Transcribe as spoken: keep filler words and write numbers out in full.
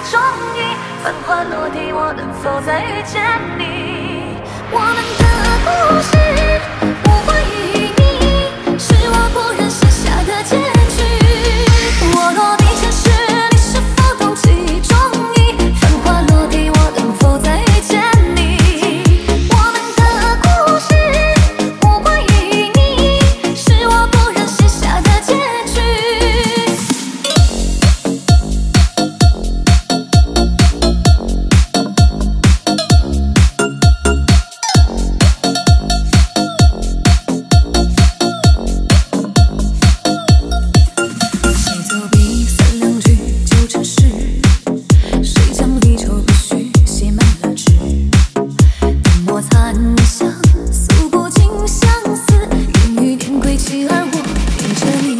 中意。繁花落地，我能否再遇见你？我们的故事无关于你，是我不忍心下的结局。我落地前世，你是否懂其中意？繁花落地，我能否再遇见你？我们的故事无关于你，是我不忍心下的结局。你想诉不尽相思，烟雨点归期，而我听着你。